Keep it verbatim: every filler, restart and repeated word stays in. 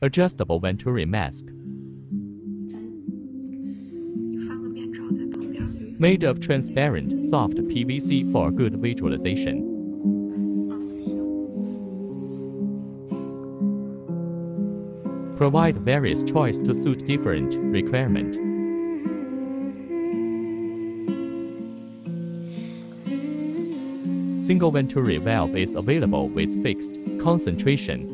Adjustable Venturi mask. Made of transparent, soft P V C for good visualization. Provide various choice to suit different requirement. Single Venturi valve is available with fixed concentration